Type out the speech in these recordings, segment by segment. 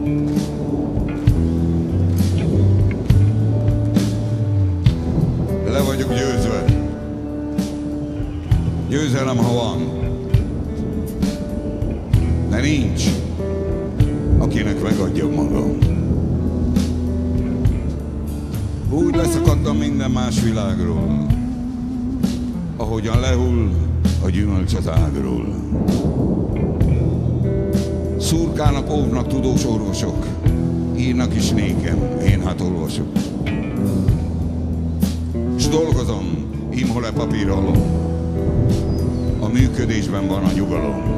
Le vagyok győzve. Győzelem, ha van. De nincs, akinek megadja magam. Úgy leszakadtam minden más világról, ahogyan lehull a gyümölcs az ágról. Szurkának, óvnak tudós orvosok, írnak is nékem, én hát olvasok. S dolgozom, imhol e papíralom, a működésben van a nyugalom.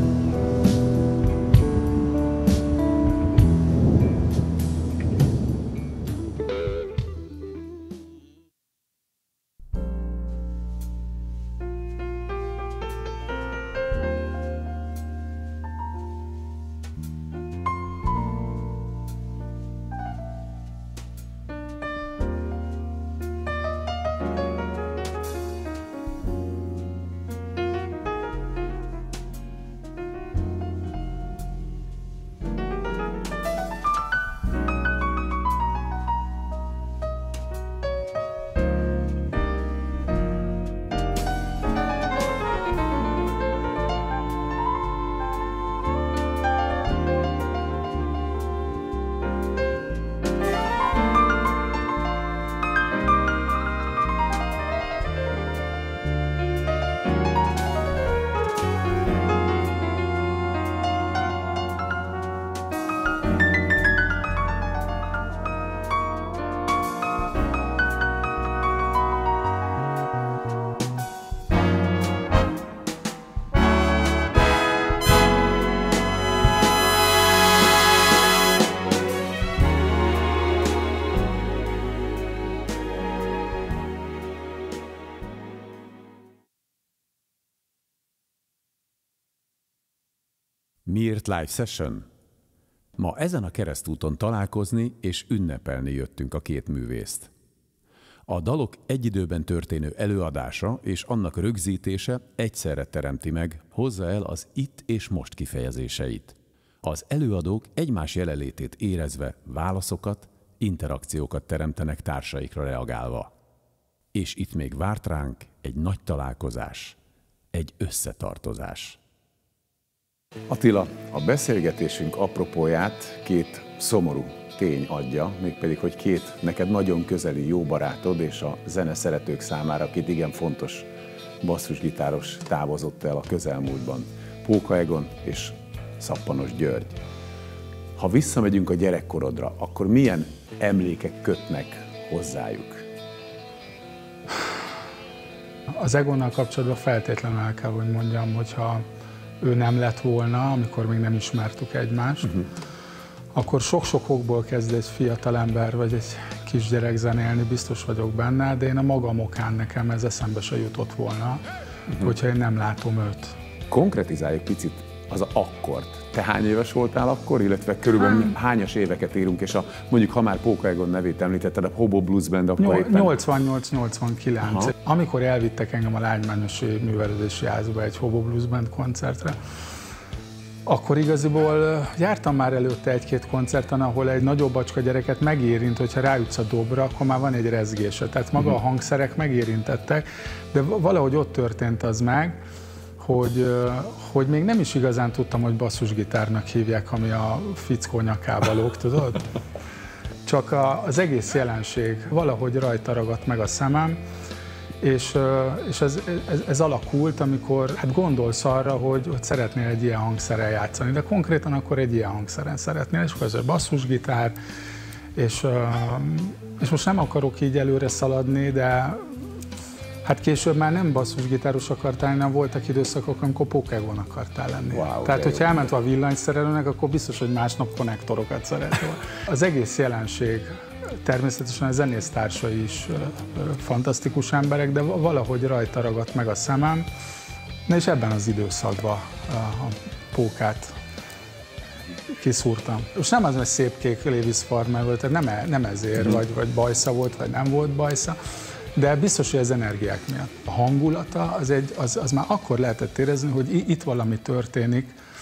Miért live session? Ma ezen a keresztúton találkozni és ünnepelni jöttünk a két művészt. A dalok egy időben történő előadása és annak rögzítése egyszerre teremti meg, hozza el az itt és most kifejezéseit. Az előadók egymás jelenlétét érezve válaszokat, interakciókat teremtenek társaikra reagálva. És itt még várt ránk egy nagy találkozás, egy összetartozás. Attila, a beszélgetésünk apropóját két szomorú tény adja, mégpedig, hogy két neked nagyon közeli jó barátod és a zene szeretők számára két igen fontos basszusgitáros távozott el a közelmúltban. Póka Egon és Szappanos György. Ha visszamegyünk a gyerekkorodra, akkor milyen emlékek kötnek hozzájuk? Az Egonnal kapcsolatban feltétlenül el kell, hogy mondjam, hogyha ő nem lett volna, amikor még nem ismertük egymást, akkor sok-sok okból kezd egy fiatalember vagy egy kisgyerek zenélni, biztos vagyok benne, de én a magam okán nekem ez eszembe se jutott volna, hogyha én nem látom őt. Konkretizáljuk picit az akkord. Te hány éves voltál akkor, illetve körülbelül hányas éveket érünk, és mondjuk, ha már Póka Egon nevét említetted, a Hobo Blues Band akkor éppen... 88-89. Amikor elvittek engem a Lágymányosi Művelődési Házba egy Hobo Blues Band koncertre, akkor igaziból jártam már előtte egy-két koncerten, ahol egy nagyobb bacska gyereket megérint, hogyha ráütsz a dobra, akkor már van egy rezgése. Tehát maga a hangszerek megérintettek, de valahogy ott történt az meg, hogy még nem is igazán tudtam, hogy basszusgitárnak hívják, ami a fickó nyakába lóg, tudod? Csak az egész jelenség valahogy rajta ragadt meg a szemem, és ez alakult, amikor hát gondolsz arra, hogy szeretnél egy ilyen hangszerrel játszani, de konkrétan akkor egy ilyen hangszeren szeretnél, és akkor ez a basszusgitár, és most nem akarok így előre szaladni, de hát később már nem basszusgitáros akartál, hanem voltak időszakok, amikor Póka Egon akartál lenni. Wow, tehát, hogyha elment a villanyszerelőnek, akkor biztos, hogy másnap konnektorokat szeretnél. Az egész jelenség, természetesen a zenésztársai is fantasztikus emberek, de valahogy rajta ragadt meg a szemem, és ebben az időszakban a Pókát kiszúrtam. És nem az, hogy szép kék Levis Farmer volt, tehát nem ezért, vagy bajsza volt, vagy nem volt bajsza, de biztos, hogy az energiák miatt. A hangulata az már akkor lehetett érezni, hogy itt valami történik,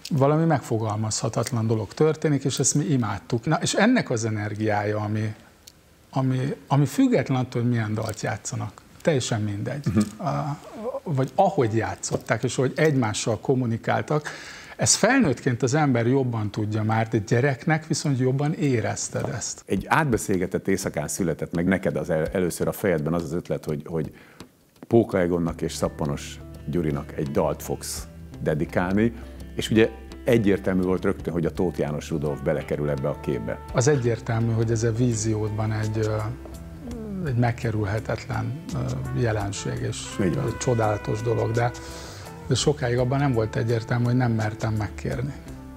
valami megfogalmazhatatlan dolog történik, és ezt mi imádtuk. Na, és ennek az energiája, ami független attól, hogy milyen dalt játszanak, teljesen mindegy, vagy ahogy játszották, és ahogy egymással kommunikáltak, ez felnőttként az ember jobban tudja már, de gyereknek viszont jobban érezted ezt. Egy átbeszélgetett éjszakán született meg neked először a fejedben az ötlet, hogy Póka Egonnak és Szappanos Gyurinak egy dalt fogsz dedikálni, és ugye egyértelmű volt rögtön, hogy a Tóth János Rudolf belekerül ebbe a képbe. Az egyértelmű, hogy ez a víziódban egy megkerülhetetlen jelenség, és egy csodálatos dolog, de sokáig abban nem volt egyértelmű, hogy nem mertem megkérni.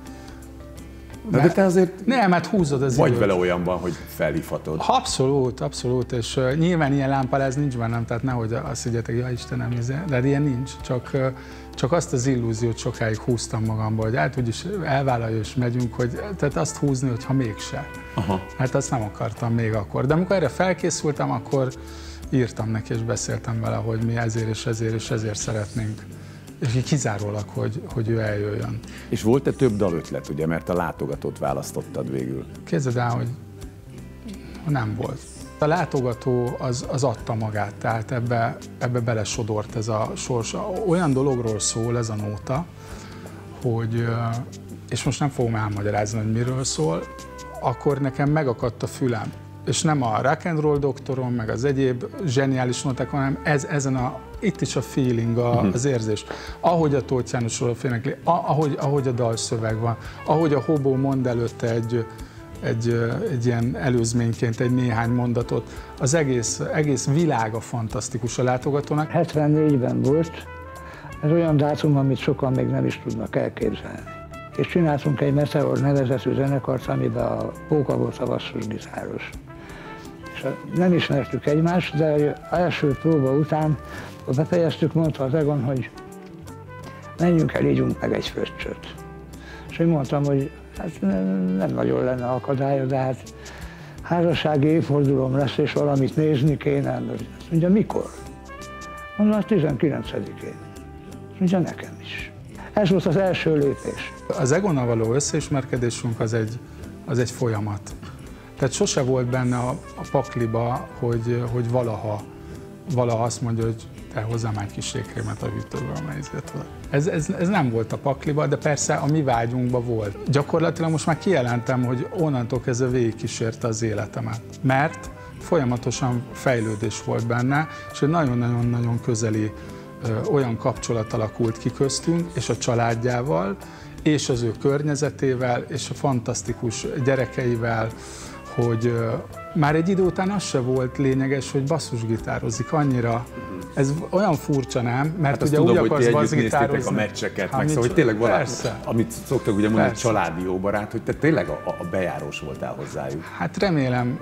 De te azért nem, hát húzod az vagy időt. vele olyanban, hogy felhívhatod. Abszolút, és nyilván ilyen lámpaláz nincs bennem, tehát nehogy azt higgyetek, ja Istenem, de ilyen nincs, csak azt az illúziót sokáig húztam magamba, hogy hát úgyis elvállalja és megyünk, tehát azt húzni, hogyha mégse. Aha. Hát azt nem akartam még akkor. De amikor erre felkészültem, akkor írtam neki és beszéltem vele, hogy mi ezért szeretnénk. És így kizárólag, hogy ő eljöjjön. És volt-e több dalötlet, ugye, mert a látogatót választottad végül? Képzeld el, hogy nem volt. A látogató az adta magát, tehát ebbe belesodort ez a sors. Olyan dologról szól ez a nóta, hogy, és most nem fogom elmagyarázni, hogy miről szól, akkor nekem megakadt a fülem. És nem a rock and roll doktoron, meg az egyéb zseniális nóták, hanem itt is a feeling, az érzés. Ahogy a Tóth János Rudolf énekli, ahogy a dalszöveg van, ahogy a hobó mond előtte egy ilyen előzményként egy néhány mondatot. Az egész világa fantasztikus a látogatónak. 74-ben volt, ez olyan dátum, amit sokan még nem is tudnak elképzelni. És csináltunk egy Meteor nevezetű zenekart, amiben a Póka volt a basszusgitáros. És nem ismertük egymást, de az első próba után, ha befejeztük, mondta az Egon, hogy menjünk el, ígyunk meg egy fröccsöt. És én mondtam, hogy hát nem nagyon lenne akadálya, de hát házassági évfordulóm lesz, és valamit nézni kéne. Azt mondja, mikor? Mondom, a 19-én. Azt mondja, nekem is. Ez volt az első lépés. Az Egonnal való összeismerkedésünk az egy folyamat. Tehát sose volt benne a pakliba, hogy valaha azt mondja, hogy te hozzám egy kis ségkrémet a hűtőből, ez nem volt a pakliba, de persze a mi vágyunkban volt. Gyakorlatilag most már kijelentem, hogy onnantól kezdve végigkísérte az életemet. Mert folyamatosan fejlődés volt benne, és egy nagyon-nagyon közeli olyan kapcsolat alakult ki köztünk, és a családjával, és az ő környezetével, és a fantasztikus gyerekeivel, hogy már egy idő után az se volt lényeges, hogy basszusgitározik annyira. Ez olyan furcsa, nem? Mert hát ugye tudom, úgy hogy akarsz basszgitározni a meccseket, meg szóval, hogy tényleg valami, amit szoktak ugye mondani, persze. Családi jó barát, hogy te tényleg a bejárós voltál hozzájuk. Hát remélem,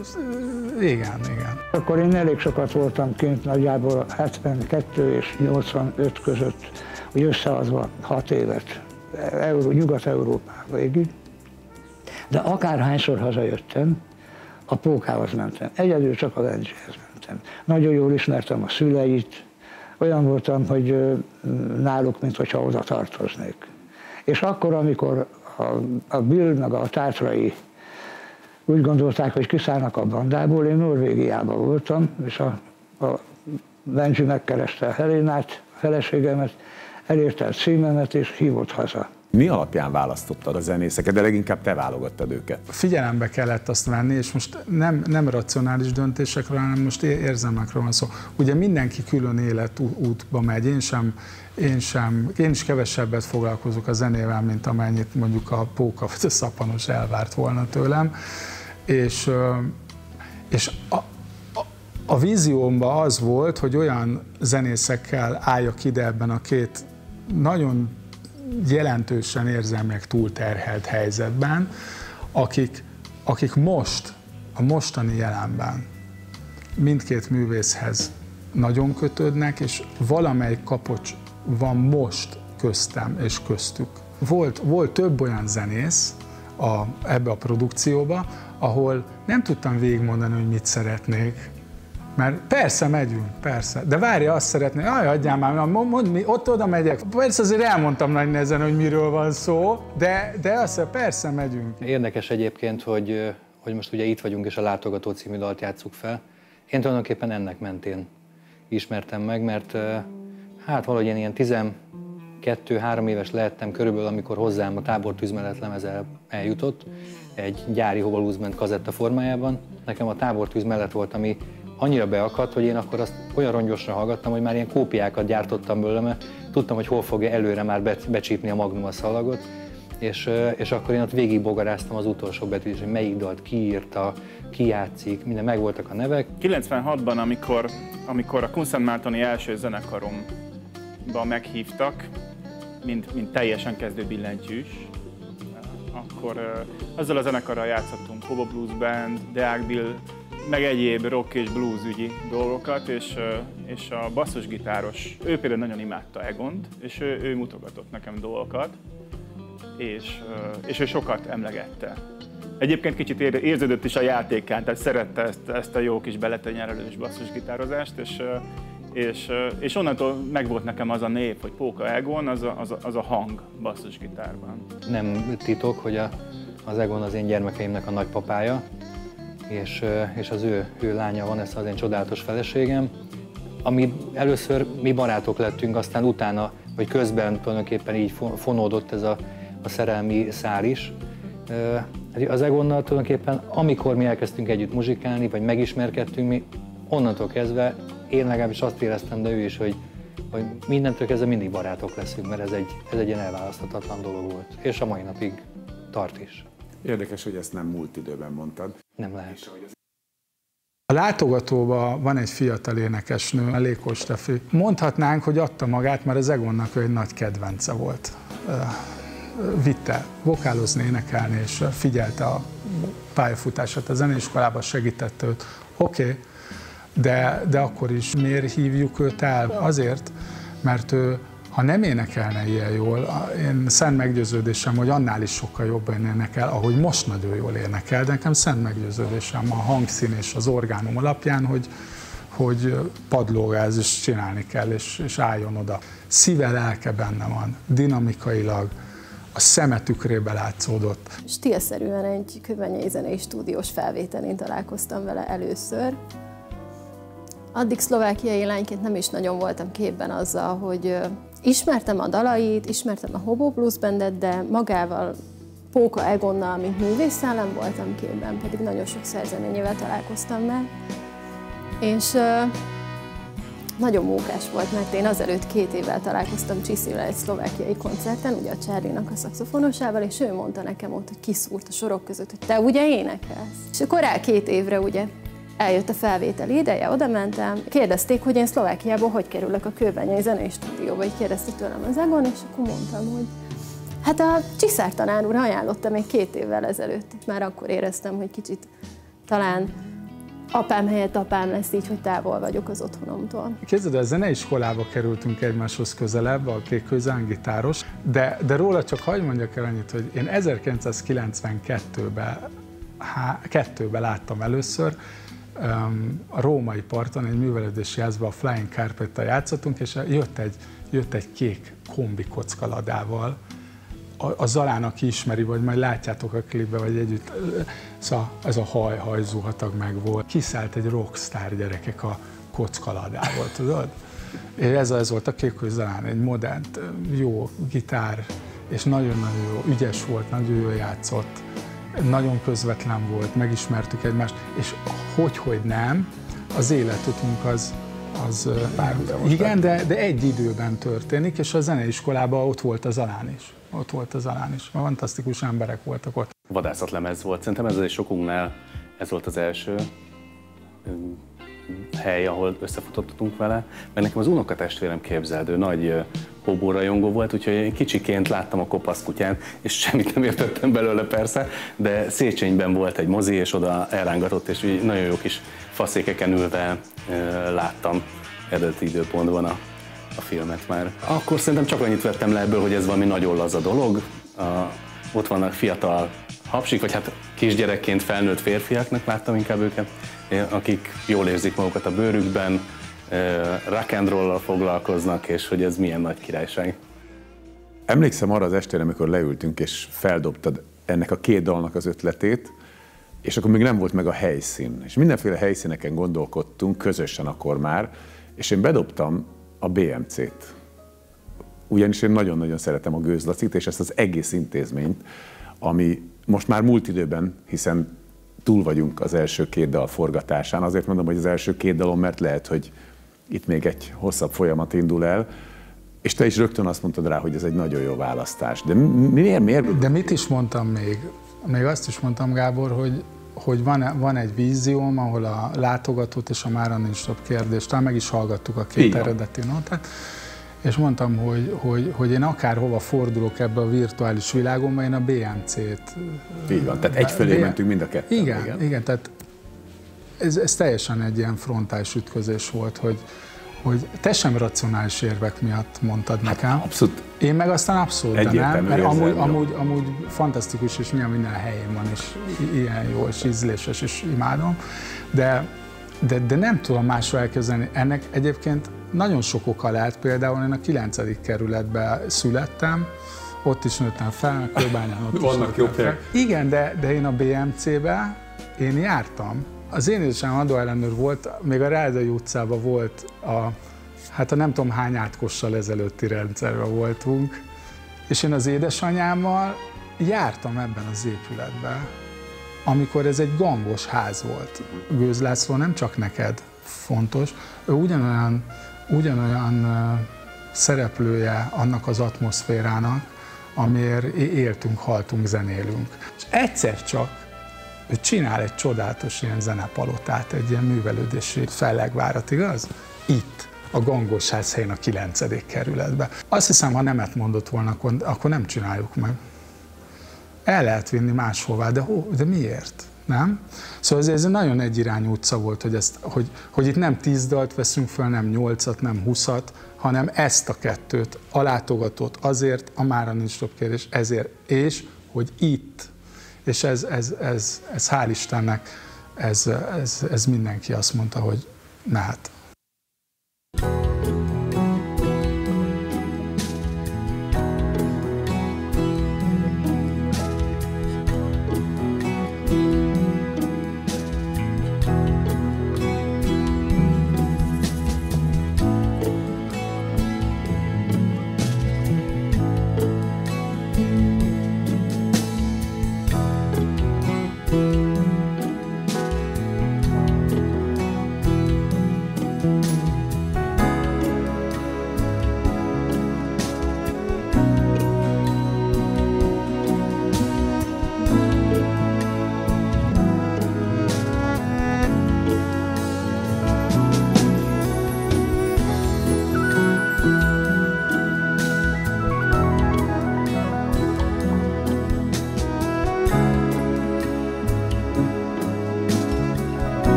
igen. Akkor én elég sokat voltam kint, nagyjából 72 és 85 között, hogy összeadva 6 évet Nyugat-Európába végig. De akárhányszor hazajöttem, a Pókához mentem. Egyedül csak a Lencséhez mentem. Nagyon jól ismertem a szüleit, olyan voltam, hogy náluk, mintha oda tartoznék. És akkor, amikor a Bill meg a tátrai úgy gondolták, hogy kiszállnak a bandából, én Norvégiában voltam, és a Benji megkereste a Helénát, a feleségemet, elérte a címemet és hívott haza. Mi alapján választottad a zenészeket, de leginkább te válogattad őket? Figyelembe kellett azt venni, és most nem racionális döntésekről, hanem most érzelmekről van szó. Ugye mindenki külön életútba megy, én is kevesebbet foglalkozok a zenével, mint amennyit mondjuk a Póka vagy a Szappanos elvárt volna tőlem. És a víziómban az volt, hogy olyan zenészekkel álljak ide ebben a két nagyon jelentősen érzelmileg túlterhelt helyzetben, akik most, a mostani jelenben mindkét művészhez nagyon kötődnek, és valamelyik kapocs van most köztem és köztük. Volt több olyan zenész ebbe a produkcióba, ahol nem tudtam végigmondani, hogy mit szeretnék, Mert persze megyünk, persze. De várja, azt szeretné, adjál már, mondd mi, oda megyek. Persze azért elmondtam nagy nehezen, hogy miről van szó, de azt persze megyünk. Érdekes egyébként, hogy most ugye itt vagyunk és a Látogató című dalt játsszuk fel. Én tulajdonképpen ennek mentén ismertem meg, mert hát valahogy én ilyen 12-3 éves lehettem körülbelül, amikor hozzám a Tábor tűz mellett lemez eljutott, egy gyári Hobo Blues Band kazetta formájában. Nekem a Tábor tűz mellett volt, ami annyira beakadt, hogy én akkor azt olyan rongyosra hallgattam, hogy már ilyen kópiákat gyártottam belőle, mert tudtam, hogy hol fogja előre már becsípni a Magnum a szalagot, és akkor én ott végigbogaráztam az utolsó betűt, hogy melyik dalt kiírta, ki játszik, minden megvoltak a nevek. 96-ban, amikor a Kunszentmártoni első zenekaromba meghívtak, mint teljesen kezdő billentyűs, akkor azzal a zenekarral játszottunk Hobo Blues Band, Deák Bill, meg egyéb rock és blues ügyi dolgokat, és a basszusgitáros, ő például nagyon imádta Egont, és ő mutogatott nekem dolgokat, és ő sokat emlegette. Egyébként kicsit érződött is a játékán, tehát szerette ezt a jó kis beletenyerelős basszusgitározást, és onnantól megvolt nekem az a név, hogy Póka Egon, az a hang basszusgitárban. Nem titok, hogy az Egon az én gyermekeimnek a nagypapája, és az ő lánya van, ez az én csodálatos feleségem. Ami először mi barátok lettünk, aztán utána, vagy közben tulajdonképpen így fonódott ez a szerelmi szál is. Az Egonnal tulajdonképpen, amikor mi elkezdtünk együtt muzsikálni, vagy megismerkedtünk, mi onnantól kezdve, én legalábbis azt éreztem, de ő is, hogy mindentől kezdve mindig barátok leszünk, mert ez egy ilyen elválaszthatatlan dolog volt. És a mai napig tart is. Érdekes, hogy ezt nem múlt időben mondtad. Nem lehet. A Látogatóban van egy fiatal énekesnő, a Lékó Stefi. Mondhatnánk, hogy adta magát, mert az Egonnak egy nagy kedvence volt. Vitte vokálozni, énekelni, és figyelte a pályafutását a zeneiskolában, segítette őt. Oké, de akkor is miért hívjuk őt el? Azért, mert ő, ha nem énekelne ilyen jól, én szent meggyőződésem, hogy annál is sokkal jobban énekel, ahogy most nagyon jól énekel, de nekem szent meggyőződésem a hangszín és az orgánum alapján, hogy padlógáz, és csinálni kell, és álljon oda. Szíve, lelke benne van, dinamikailag, a szeme tükrébe látszódott. Stílszerűen egy kőbányai zenei stúdiós felvételén találkoztam vele először. Addig szlovákiai lányként nem is nagyon voltam képben azzal, hogy ismertem a dalait, ismertem a Hobo Blues Bandet, de magával, Póka Egonnal, mint művésszel nem voltam képben, pedig nagyon sok szerzeményével találkoztam meg. És nagyon mókás volt, mert én azelőtt 2 évvel találkoztam Csiszivel egy szlovákiai koncerten, ugye a Charlie-nak a szaxofonosával, és ő mondta nekem ott, hogy kiszúrt a sorok között, hogy te ugye énekelsz. És akkor rá 2 évre ugye eljött a felvétel ideje, oda mentem, kérdezték, hogy én Szlovákiából hogy kerülök a Kőbányai Zenei Stúdióba, így kérdezte tőlem az Egon, és akkor mondtam, hogy hát a Csiszár tanár úr ajánlotta még 2 évvel ezelőtt, és már akkor éreztem, hogy kicsit talán apám helyett apám lesz így, hogy távol vagyok az otthonomtól. Képzeld, a zeneiskolába kerültünk egymáshoz közelebb, a Kékkőzán gitáros, de róla csak hadd mondjak el annyit, hogy én 1992-ben láttam először, a római parton egy művelődési házban a Flying Carpettel játszottunk, és jött egy kék kombi kockaladával. A Zalán, aki ismeri, vagy majd látjátok a klipbe, vagy együtt, szóval ez a hajzuhatag meg volt. Kiszállt egy rockstar, gyerekek, a kockaladával, tudod? És ez volt a Kékkő Zalán, egy modern, jó gitár, és nagyon-nagyon jó, ügyes volt, nagyon jól játszott, nagyon közvetlen volt, megismertük egymást, és hogy nem, az életutunk az igen, de egy időben történik, és a zeneiskolában ott volt a Zalán is. Ott volt a Zalán is. Fantasztikus emberek voltak ott. Vadászatlemez volt. Szerintem ez is sokunknál ez volt az első hely, ahol összefutottunk vele. Mert nekem az unokatestvérem, képzeld, ő nagy Hobo rajongó volt, úgyhogy én kicsiként láttam a Kopasz kutyán, és semmit nem értettem belőle persze, de Széchenyben volt egy mozi, és oda elrángatott, és nagyon jó kis faszékeken ülve láttam eredeti időpontban a filmet már. Akkor szerintem csak annyit vettem le ebből, hogy ez valami nagyon laza dolog. Ott vannak fiatal hapsik, vagy hát kisgyerekként felnőtt férfiaknak láttam inkább őket, akik jól érzik magukat a bőrükben, rock and roll-lal foglalkoznak, és hogy ez milyen nagy királyság. Emlékszem arra az estére, amikor leültünk, és feldobtad ennek a két dalnak az ötletét, és akkor még nem volt meg a helyszín. És mindenféle helyszíneken gondolkodtunk, közösen akkor már, és én bedobtam a BMC-t. Ugyanis én nagyon-nagyon szeretem a Gőz Lacit, és ezt az egész intézményt, ami most már múlt időben, hiszen túl vagyunk az első két dal forgatásán. Azért mondom, hogy az első két dalon, mert lehet, hogy itt még egy hosszabb folyamat indul el, és te is rögtön azt mondtad rá, hogy ez egy nagyon jó választás. De miért? De mit is mondtam még? Még azt is mondtam, Gábor, hogy van egy vízióm, ahol a látogatót és a mára nincs több kérdést, talán meg is hallgattuk a két eredeti notát, és mondtam, hogy én akárhova fordulok ebbe a virtuális világomba, én a BMC-t... Így van, tehát egyfelé mentünk mind a ketten. Igen, tehát ez teljesen egy ilyen frontális ütközés volt, hogy te sem racionális érvek miatt mondtad nekem. Abszolút. Én meg aztán abszolút nem, mert amúgy fantasztikus, és minden helyén van, és ilyen jó, és ízléses, és imádom, de nem tudom másról elképzelni. Ennek egyébként nagyon sok oka lehet, például én a 9. kerületben születtem, ott is nőttem fel, a Kőbányán ott vannak is fel. Igen, de én a BMC-be én jártam. Az én édesanyám adóellenőr volt, még a Rádai utcában volt a nem tudom hány átkossal ezelőtti rendszerben voltunk, és én az édesanyámmal jártam ebben az épületben, amikor ez egy gangos ház volt. Gőz László nem csak neked fontos, ő ugyanolyan szereplője annak az atmoszférának, amiért éltünk, haltunk, zenélünk. És egyszer csak ő csinál egy csodálatos ilyen zenepalotát, egy ilyen művelődési fellegvárat, igaz? Itt, a gangos ház helyén a 9. kerületben. Azt hiszem, ha nemet mondott volna, akkor nem csináljuk meg. El lehet vinni máshová, de miért? Nem? Szóval ez egy nagyon egyirányú utca volt, hogy itt nem 10 dalt veszünk fel, nem 8-at, nem 20-at, hanem ezt a kettőt, a látogatót azért, a mára nincs több kérdés, ezért, és hogy itt. És ez hál' Istennek, ez mindenki azt mondta, hogy mehet.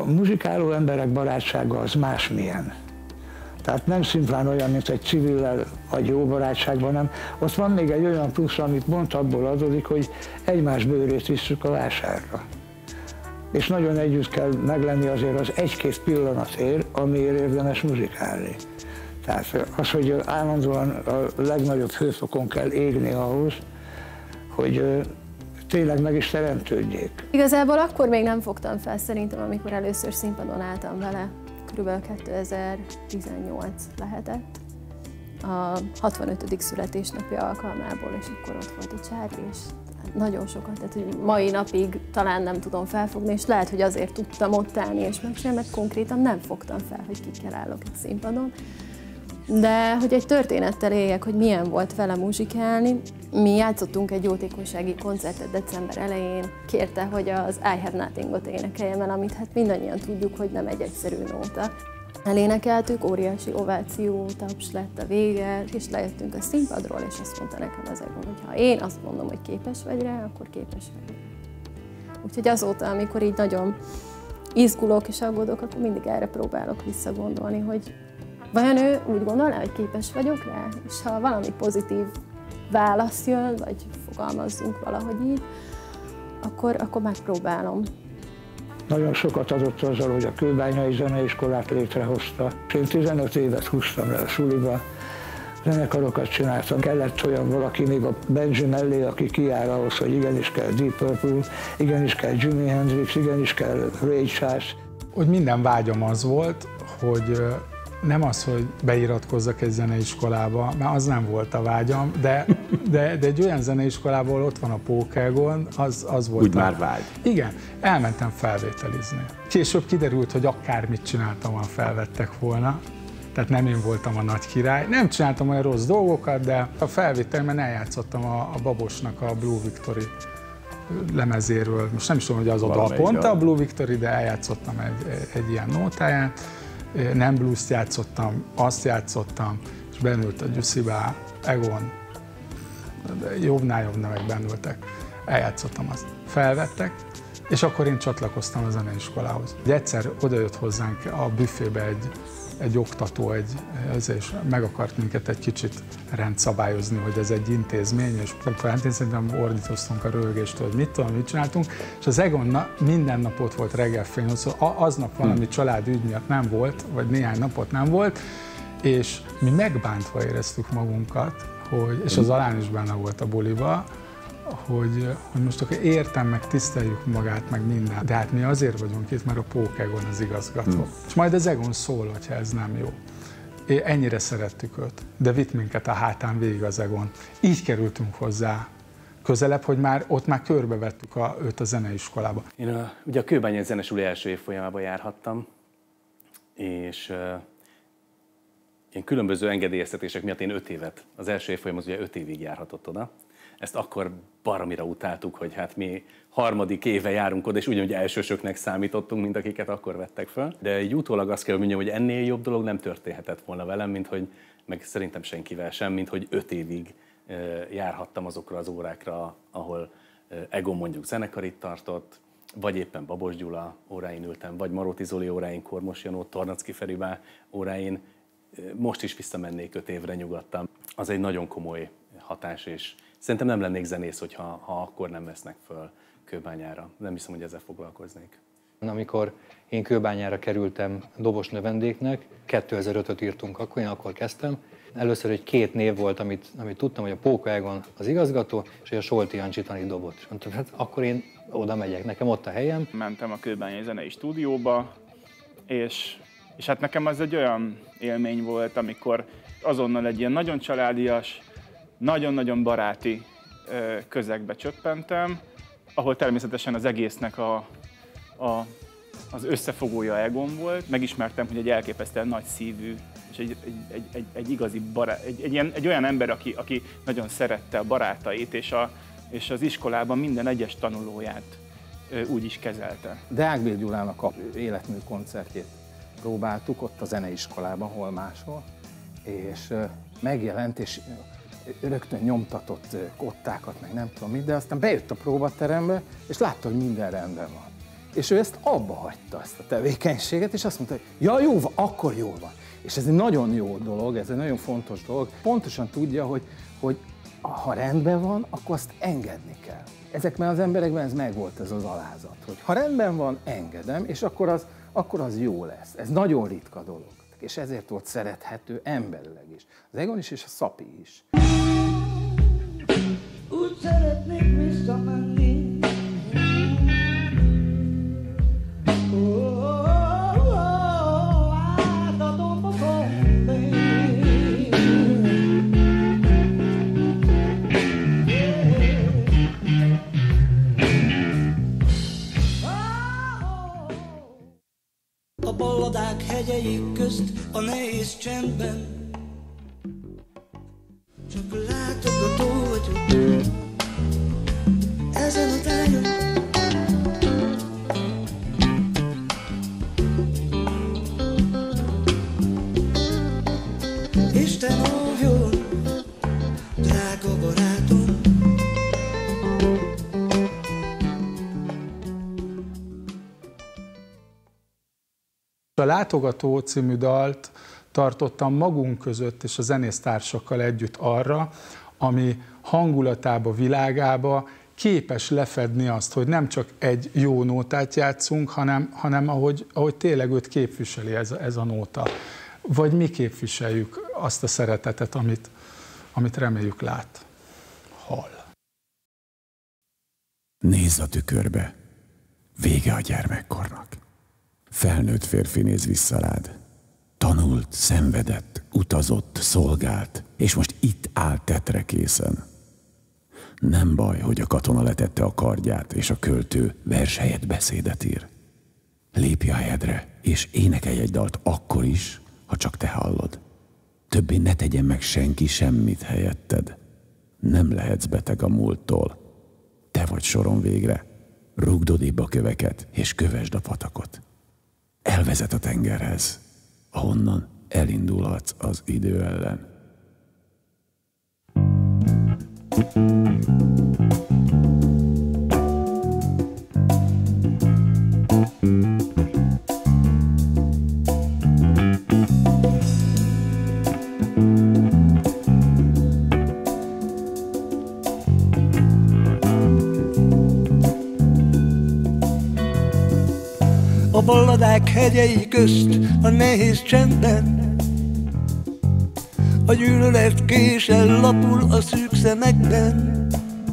muzsikáló emberek barátsága az másmilyen. Tehát nem szimplán olyan, mint egy civillel vagy jó barátságban, hanem ott van még egy olyan plusz, amit pont abból adódik, hogy egymás bőrét visszük a vásárra. És nagyon együtt kell meglenni azért az egy-két pillanatért, amiért érdemes muzsikálni. Tehát az, hogy állandóan a legnagyobb hőfokon kell égni ahhoz, hogy tényleg meg is teremtődjék. Igazából akkor még nem fogtam fel szerintem, amikor először színpadon álltam vele. Körülbelül 2018 lehetett. A 65. születésnapja alkalmából, és akkor ott volt a Charlie, és nagyon sokat, tehát hogy mai napig talán nem tudom felfogni, és lehet, hogy azért tudtam ott állni és megcsinálni, mert konkrétan nem fogtam fel, hogy kikkel állok egy színpadon. De hogy egy történettel éljek, hogy milyen volt vele muzsikálni, mi játszottunk egy jótékonysági koncertet december elején, kérte, hogy az I Have Nothingot énekeljem el, amit hát mindannyian tudjuk, hogy nem egy egyszerű nóta. Elénekeltük, óriási ováció, taps lett a vége, és lejöttünk a színpadról, és azt mondta nekem az Egon, hogy ha én azt mondom, hogy képes vagy rá, akkor képes vagy. Úgyhogy azóta, amikor így nagyon izgulok és aggódok, akkor mindig erre próbálok visszagondolni, hogy vajon ő úgy gondolná, hogy képes vagyok rá? És ha valami pozitív válasz jön, vagy fogalmazzunk valahogy így, akkor megpróbálom. Nagyon sokat adott azzal, hogy a Kőbányai Zeneiskolát létrehozta. Én 15 évet húztam le a suliba, zenekarokat csináltam. Kellett olyan valaki még a Benji mellé, aki kiáll ahhoz, hogy igenis kell Deep Purple, igenis kell Jimi Hendrix, igenis kell Ray Charles. Hogy minden vágyam az volt, hogy nem az, hogy beiratkozzak egy zeneiskolába, mert az nem volt a vágyam, de egy olyan zeneiskolából, ahol ott van a Pókelgon, az volt. Úgy már vágy. Igen, elmentem felvételizni. Később kiderült, hogy akármit csináltam, felvettek volna, tehát nem én voltam a nagy király. Nem csináltam olyan rossz dolgokat, de a felvételben eljátszottam a Babosnak a Blue Victory lemezéről. Most nem is tudom, hogy az oda pont a Blue Victory, de eljátszottam egy ilyen nótáját. Nem blues-t játszottam, azt játszottam, és bennült a Gyuszibe, Egon, jobbnál meg bennültek. Eljátszottam azt. Felvettek, és akkor én csatlakoztam a zeneiskolához. Egyszer odajött hozzánk a büfébe egy oktató, és meg akart minket egy kicsit rendszabályozni, hogy ez egy intézmény, és én szerintem ordítoztunk a röhögéstől, hogy mit csináltunk, és az Egon minden nap ott volt reggel fél 8, aznap valami családügy miatt nem volt, vagy néhány napot nem volt, és mi megbántva éreztük magunkat, és az Alán is benne volt a buliba, hogy most akkor értem, meg tiszteljük magát, meg minden. De hát mi azért vagyunk itt, mert a Pókegon az igazgató. És majd az Egon szól, hogyha ez nem jó. Ennyire szerettük őt, de vitt minket a hátán végig az Egon. Így kerültünk hozzá közelebb, hogy ott már körbevettük őt a zeneiskolába. Én ugye a Kőbányai Zenesuli első évfolyamában járhattam, és én különböző engedélyeztetések miatt én 5 évet, az első évfolyam az ugye 5 évig járhatott oda. Ezt akkor baromira utáltuk, hogy hát mi harmadik éve járunk oda, és ugyanúgy elsősöknek számítottunk, mint akiket akkor vettek föl. De így utólag azt kell mondjam, hogy ennél jobb dolog nem történhetett volna velem, mint hogy, meg szerintem senkivel sem, mint hogy 5 évig járhattam azokra az órákra, ahol Egon mondjuk zenekarit tartott, vagy éppen Babos Gyula óráin ültem, vagy Maróti Zoli óráin, Kormos Janó, Tarnacki Feribá óráin. Most is visszamennék 5 évre nyugodtan. Az egy nagyon komoly hatás, és szerintem nem lennék zenész, ha akkor nem vesznek föl Kőbányára. Nem hiszem, hogy ezzel foglalkoznék. Amikor én Kőbányára kerültem dobos növendéknek, 2005-öt írtunk akkor, én akkor kezdtem. Először egy 2 név volt, amit tudtam, hogy a Póka Egon az igazgató, és hogy a Solti Jancsi tanít dobot. És mondtam, hát akkor én oda megyek, nekem ott a helyem. Mentem a Kőbányai Zenei Stúdióba, és hát nekem az egy olyan élmény volt, amikor azonnal egy ilyen nagyon családias, nagyon-nagyon baráti közegbe csöppentem, ahol természetesen az egésznek az összefogója Egon volt. Megismertem, hogy egy elképesztően nagy szívű, és egy igazi barát, egy olyan ember, aki nagyon szerette a barátait, és az iskolában minden egyes tanulóját úgy is kezelte. Deák Bél Gyulának a életmű koncertjét próbáltuk ott a zeneiskolában, hol máshol, és megjelent, és rögtön nyomtatott kottákat, meg nem tudom mit, de aztán bejött a próbaterembe, és látta, hogy minden rendben van. És ő ezt abba hagyta, ezt a tevékenységet, és azt mondta, hogy ja, jó van, akkor jó van. És ez egy nagyon jó dolog, ez egy nagyon fontos dolog. Pontosan tudja, hogy ha rendben van, akkor azt engedni kell. Ezekben az emberekben ez megvolt, ez az alázat, hogy ha rendben van, engedem, és akkor az jó lesz. Ez nagyon ritka dolog. És ezért volt szerethető emberileg is. Az Egon is, és a Szapi is. Úgy szeretnék visszamenni. A balladák hegyeik közt a nehéz csendben csak látogató vagyok ezen a tájon. Isten óvjon, drága barátom. A Látogató című dalt tartottam magunk között és a zenésztársakkal együtt arra, ami hangulatába, világába képes lefedni azt, hogy nem csak egy jó nótát játszunk, hanem ahogy tényleg őt képviseli ez a nóta. Vagy mi képviseljük azt a szeretetet, amit reméljük lát, hall. Nézz a tükörbe. Vége a gyermekkornak. Felnőtt férfi néz vissza rád. Tanult, szenvedett, utazott, szolgált, és most itt áll tetre készen. Nem baj, hogy a katona letette a kardját, és a költő vers helyett beszédet ír. Lépj a helyedre, és énekelj egy dalt akkor is, ha csak te hallod. Többé ne tegyen meg senki semmit helyetted. Nem lehetsz beteg a múlttól. Te vagy soron végre. Rúgd odébb a köveket, és kövesd a patakot. Elvezet a tengerhez, ahonnan elindulhatsz az idő ellen. A balladák hegyei közt a nehéz csendben, a gyűlölet késsel lapul a szűk szemekben.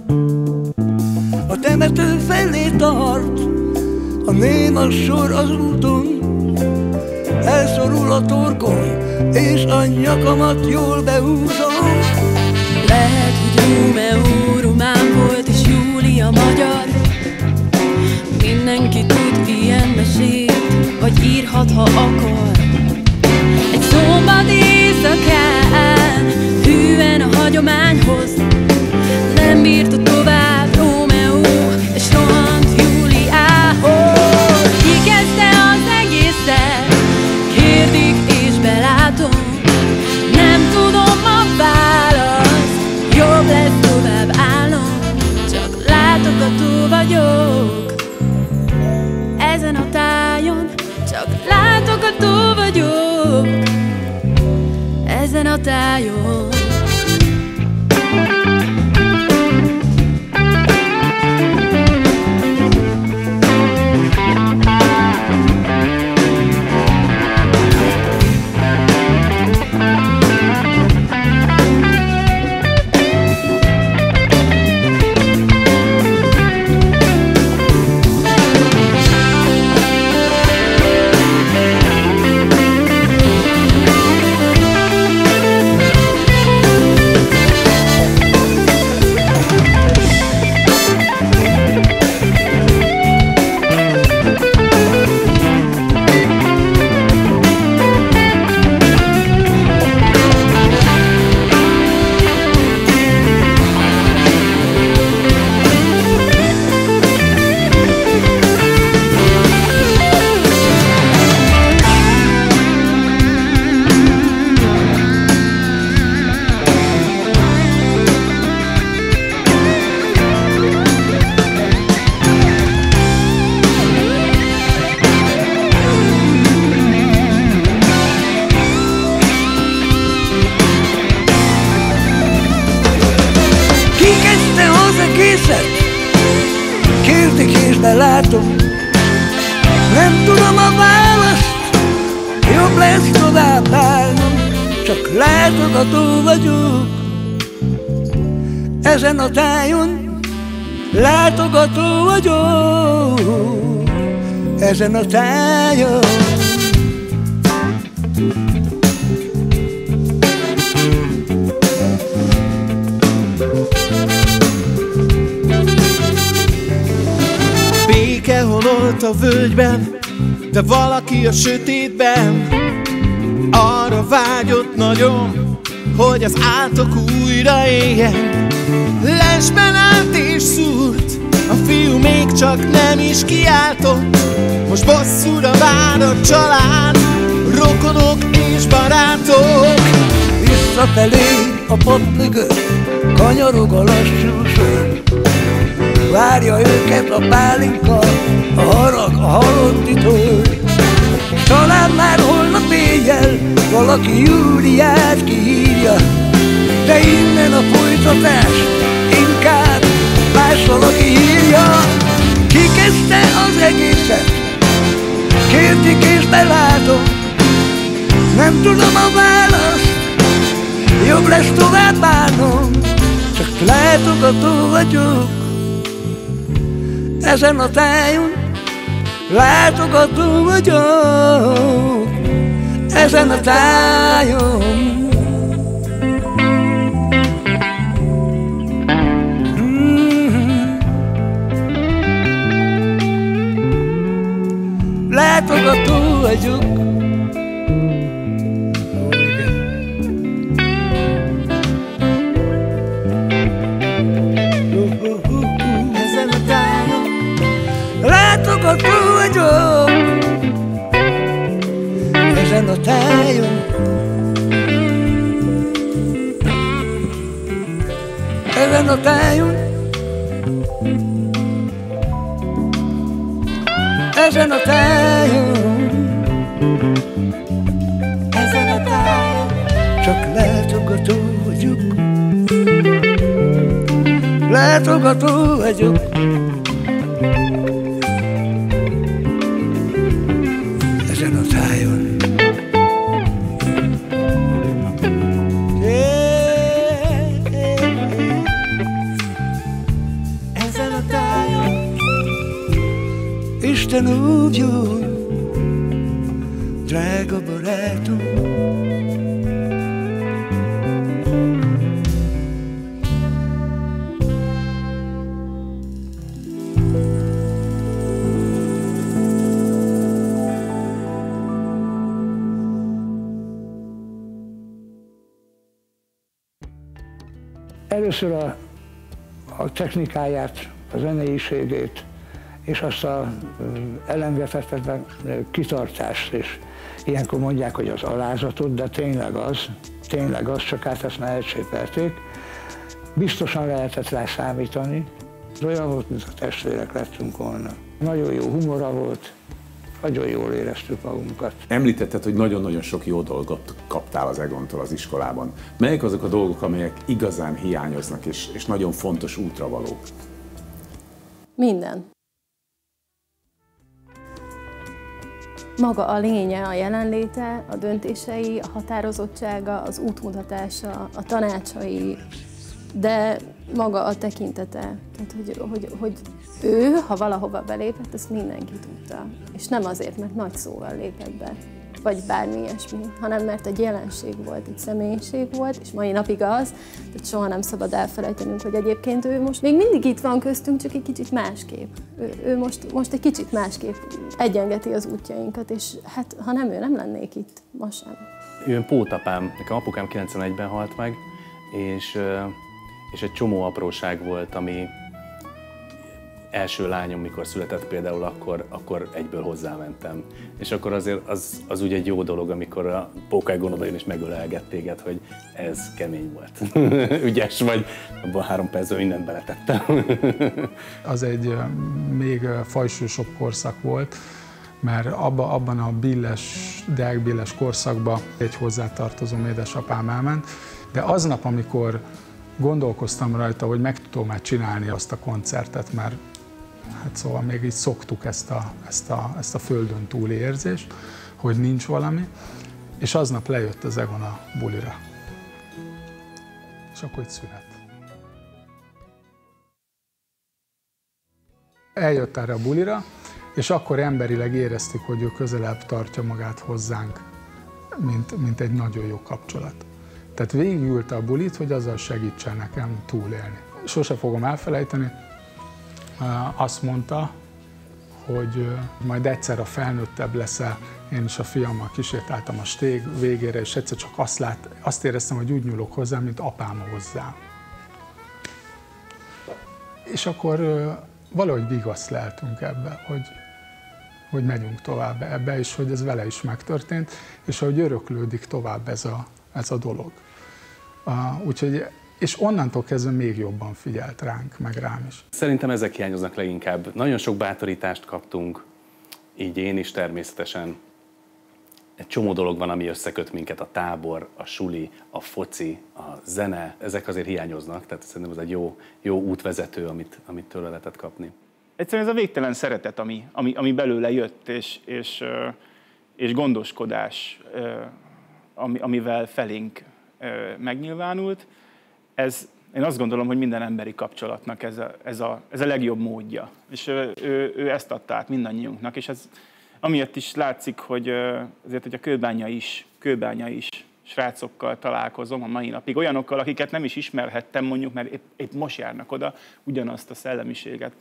A temető felé tart, a néma sor az úton, elszorul a torkom, és a nyakamat jól behúzom. Lehet, hogy Rómeó román volt, és Júlia magyar. Mindenki tud ilyen mesét, vagy írhat, ha akar. Egy szombat éjszakán, hűen a hagyományhoz, nem bírta tovább Rómeó, és rohant Júliához. Ki kezdte az egészet? Kérdik és belátom, nem tudom a választ, jobb lesz tovább állnom, csak látogató vagyok. Ezen a tájon csak látogató vagyok. Ezen a tájon. Kézbe látom, nem tudom a választ, jobb lesz tovább állnom, csak látogató vagyok. Ezen a tájon látogató vagyok, ezen a tájon. Béke honolt a völgyben, de valaki a sötétben arra vágyott nagyon, hogy az átok újra éljen. Lesben állt és szúrt, a fiú még csak nem is kiáltott. Most bosszúra vár a család, rokonok és barátok. Visszafelé a patmögött kanyarog a lassú sor. Várja őket a pálinka, a harag, a halotti tor. Talán már holnap éjjel valaki Júliát kihívja, de innen a folytatás inkább más valaki írja. Ki kezdte az egészet? Kérdik és belátom, nem tudom a választ, jobb lesz tovább bánnom, csak látogató vagyok. Ezen a tájon látogató vagyok, ezen a tájon. Látogató vagyok. Ezen a tájon látogató vagyok, ezen a tájon. Ezen a tájon. Ezen a tájon. Ezen a tájon. Csak látogató vagyok. Látogató vagyok. Ezen a tájon. Ezen a tájon. Isten úgy jó, drága barátom. Először a technikáját, a zeneiségét, és azt az elengedhetetlen kitartást, és ilyenkor mondják, hogy az alázatot, de tényleg az, csak hát ezt ne elcsépelték. Biztosan lehetett rá számítani. Olyan volt, mint a testvérek lettünk volna. Nagyon jó humora volt, nagyon jól éreztük magunkat. Említetted, hogy nagyon-nagyon sok jó dolgot kaptál az Egontól az iskolában. Melyek azok a dolgok, amelyek igazán hiányoznak, és nagyon fontos útravalók? Minden. Maga a lénye, a jelenléte, a döntései, a határozottsága, az útmutatása, a tanácsai, de maga a tekintete. Tehát, hogy ő, ha valahova belépett, ezt mindenki tudta. És nem azért, mert nagy szóval lépett be, vagy bármi ilyesmi, hanem mert egy jelenség volt, egy személyiség volt, és mai napig az, tehát soha nem szabad elfelejtenünk, hogy egyébként ő most még mindig itt van köztünk, csak egy kicsit másképp. Ő most egy kicsit másképp egyengeti az útjainkat, és hát ha nem ő, nem lennék itt, ma sem. Ő pótapám, nekem apukám 91-ben halt meg, és egy csomó apróság volt, ami első lányom, mikor született például, akkor egyből hozzámentem. És akkor azért az úgy egy jó dolog, amikor a pókágon odajön és megölelget téged, hogy ez kemény volt. Ügyes vagy, abban 3 percben mindent beletettem. Az egy még fajsúlyosabb korszak volt, mert abban a deákbilles korszakban egy hozzátartozóm édesapám elment, de aznap, amikor gondolkoztam rajta, hogy meg tudom-e csinálni azt a koncertet, mert Hát szóval még így szoktuk ezt a földön túli érzést, hogy nincs valami, és aznap lejött az Egon a bulira. És akkor itt szület. Eljött erre a bulira, és akkor emberileg éreztük, hogy ő közelebb tartja magát hozzánk, mint egy nagyon jó kapcsolat. Tehát végigülte a bulit, hogy azzal segítsen nekem túlélni. Sose fogom elfelejteni, azt mondta, hogy majd egyszer a felnőttebb leszel, én is a fiammal kísértáltam a stég végére, és egyszer csak azt éreztem, hogy úgy nyúlok hozzá, mint apám hozzá. És akkor valahogy vigaszt leltünk ebbe, hogy megyünk tovább ebbe, és hogy ez vele is megtörtént, és hogy öröklődik tovább ez a dolog. Úgyhogy, és onnantól kezdve még jobban figyelt ránk, meg rám is. Szerintem ezek hiányoznak leginkább. Nagyon sok bátorítást kaptunk, így én is természetesen. Egy csomó dolog van, ami összeköt minket, a tábor, a suli, a foci, a zene, ezek azért hiányoznak, tehát szerintem ez egy jó útvezető, amit tőle lehetett kapni. Egyszerűen ez a végtelen szeretet, ami belőle jött, és gondoskodás, amivel felénk megnyilvánult, én azt gondolom, hogy minden emberi kapcsolatnak ez a legjobb módja. És ő ezt adta át mindannyiunknak, és ez amiatt is látszik, hogy azért, hogy a kőbánya is srácokkal találkozom a mai napig, olyanokkal, akiket nem is ismerhettem mondjuk, mert épp most járnak oda, ugyanazt a szellemiséget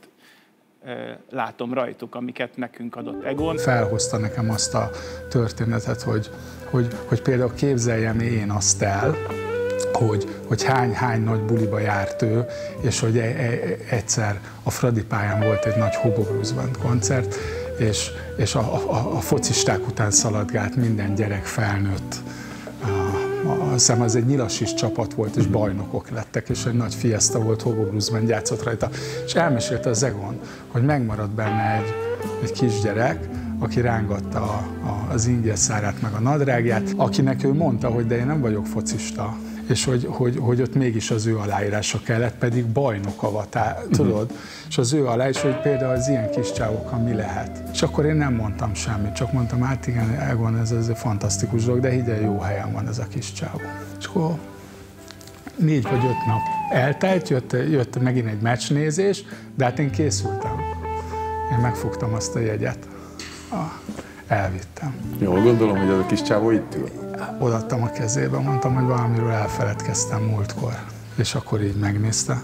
látom rajtuk, amiket nekünk adott Egon. Felhozta nekem azt a történetet, hogy például képzeljem én azt el, hogy hány nagy buliba járt ő, és hogy egyszer a Fradi pályán volt egy nagy Hobo Blues Band koncert, és a focisták után szaladgált minden gyerek, felnőtt. Azt hiszem, az egy nyilasis csapat volt, és bajnokok lettek, és egy nagy fiesta volt, Hobo Blues Band játszott rajta. És elmesélte az Egon, hogy megmaradt benne egy kisgyerek, aki rángatta az ingyesszárát meg a nadrágját, akinek ő mondta, hogy de én nem vagyok focista, és hogy ott mégis az ő aláírása kellett, pedig bajnok avatár, tudod? És az ő alá is, hogy például az ilyen kis csávokkal mi lehet. És akkor én nem mondtam semmit, csak mondtam, hát igen, Egon, ez egy fantasztikus dolog, de higgyel, jó helyen van ez a kis csávó. És akkor 4 vagy 5 nap eltelt, jött megint egy meccsnézés, de hát én készültem. Én megfogtam azt a jegyet. Elvittem. Jól gondolom, hogy az a kis csávó itt ül. Odaadtam a kezébe, mondtam, hogy valamiről elfeledkeztem múltkor. És akkor így megnézte.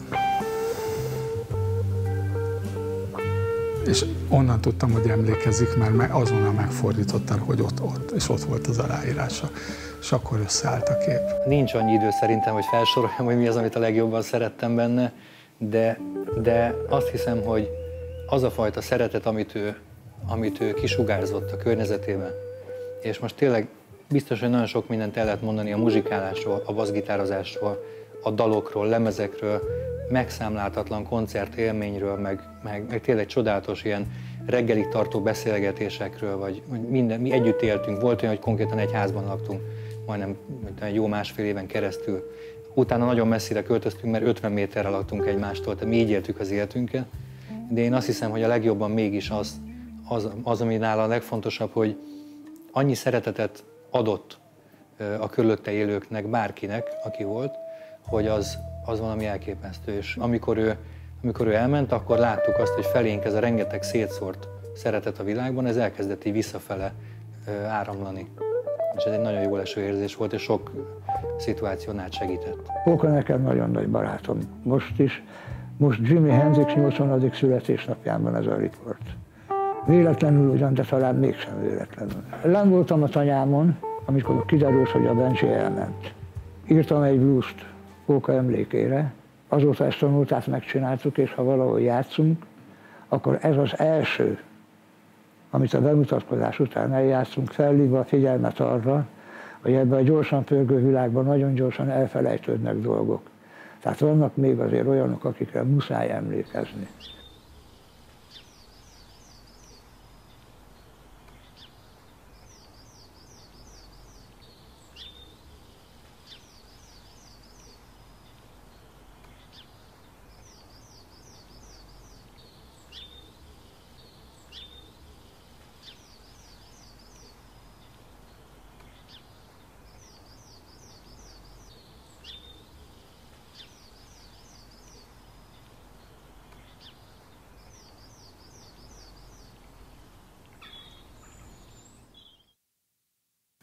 És onnan tudtam, hogy emlékezik, mert azonnal megfordította, hogy ott, és ott volt az aláírása. És akkor összeállt a kép. Nincs annyi idő szerintem, hogy felsoroljam, hogy mi az, amit a legjobban szerettem benne, de azt hiszem, hogy az a fajta szeretet, amit ő kisugárzott a környezetében, és most tényleg biztos, hogy nagyon sok mindent el lehet mondani a muzsikálásról, a basszgitározásról, a dalokról, lemezekről, megszámláltatlan koncertélményről, meg tényleg csodálatos ilyen reggelig tartó beszélgetésekről, vagy minden, mi együtt éltünk. Volt olyan, hogy konkrétan egy házban laktunk, majdnem egy jó 1,5 éven keresztül. Utána nagyon messzire költöztünk, mert 50 méterre laktunk egymástól, tehát mi így éltük az életünket. De én azt hiszem, hogy a legjobban mégis az, ami nála a legfontosabb, hogy annyi szeretetet adott a körülötte élőknek, bárkinek, aki volt, hogy az valami elképesztő. És amikor ő elment, akkor láttuk azt, hogy felénk ez a rengeteg szétszórt szeretet a világban, ez elkezdett így visszafele áramlani. És ez egy nagyon jó leső érzés volt, és sok szituáción át segített. Póka nekem nagyon nagy barátom. Most is. Most Jimi Hendrix 80. születésnapján ez a riport. Véletlenül ugyan, de talán mégsem véletlenül. Lenn voltam a tanyámon, amikor kiderült, hogy a Bencsi elment. Írtam egy bluest Póka emlékére, azóta ezt a nótát megcsináltuk, és ha valahol játszunk, akkor ez az első, amit a bemutatkozás után eljátszunk, felhívva a figyelmet arra, hogy ebben a gyorsan pörgő világban nagyon gyorsan elfelejtődnek dolgok. Tehát vannak még azért olyanok, akikre muszáj emlékezni.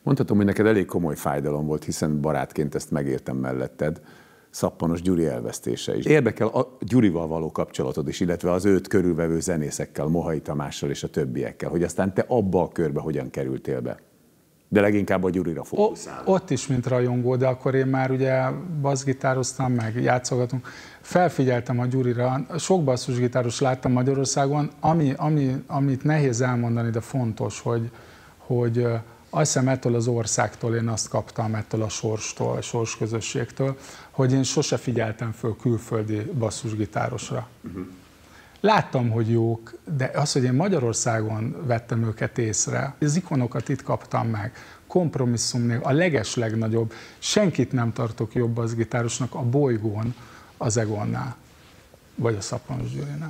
Mondhatom, hogy neked elég komoly fájdalom volt, hiszen barátként ezt megértem melletted, Szappanos Gyuri elvesztése is. Érdekel a Gyurival való kapcsolatod is, illetve az őt körülvevő zenészekkel, Mohai Tamással és a többiekkel, hogy aztán te abba a körbe hogyan kerültél be. De leginkább a Gyurira fókuszál. Ott is, mint rajongó, de akkor én már ugye basszgitároztam, meg játszogatunk. Felfigyeltem a Gyurira, sok basszusgitáros láttam Magyarországon, amit nehéz elmondani, de fontos, hogy azt hiszem ettől az országtól én azt kaptam, ettől a sorstól, a sorsközösségtől, hogy én sose figyeltem föl külföldi basszusgitárosra. Láttam, hogy jók, de az, hogy én Magyarországon vettem őket észre, az ikonokat itt kaptam meg, kompromisszumnél, a legeslegnagyobb, senkit nem tartok jobb basszgitárosnak a bolygón az Egonnál, vagy a Szappanos Gyurinál.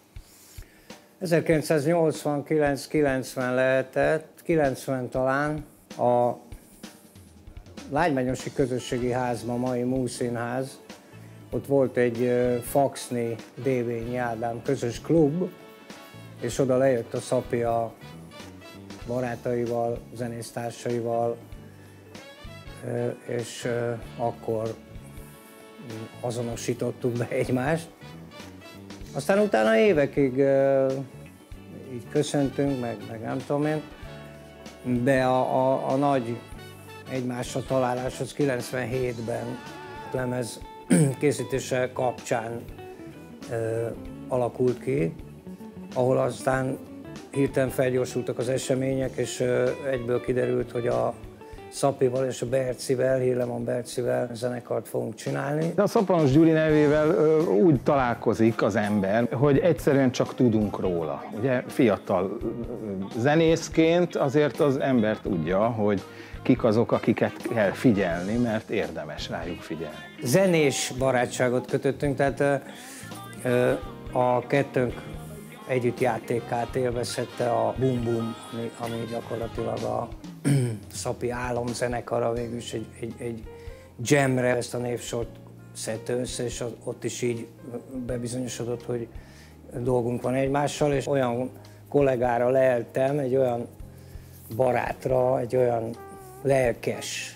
1989-90 lehetett, 90 talán a Lágymányosi Közösségi Házban, mai Múszínház, ott volt egy Faxni, Dévényi Ádám közös klub, és oda lejött a Szapi a barátaival, zenésztársaival, és akkor azonosítottuk be egymást. Aztán utána évekig így köszöntünk, meg nem tudom én, de a nagy egymásra találás az 97-ben lemez készítése kapcsán alakult ki, ahol aztán hirtelen felgyorsultak az események, és egyből kiderült, hogy a Szapival és a Bercivel, Hírleman Bercivel zenekart fogunk csinálni. De a Szappanos Gyuri nevével úgy találkozik az ember, hogy egyszerűen csak tudunk róla. Ugye fiatal zenészként azért az ember tudja, hogy kik azok, akiket kell figyelni, mert érdemes rájuk figyelni. Zenés barátságot kötöttünk, tehát a kettőnk együttjátékát élvezhette a Bum Bum, ami gyakorlatilag a Szapi álomzenekara, végül is egy jamre ezt a névsort szedte össze, és ott is így bebizonyosodott, hogy dolgunk van egymással, és olyan kollégára leltem, egy olyan barátra, egy olyan lelkes,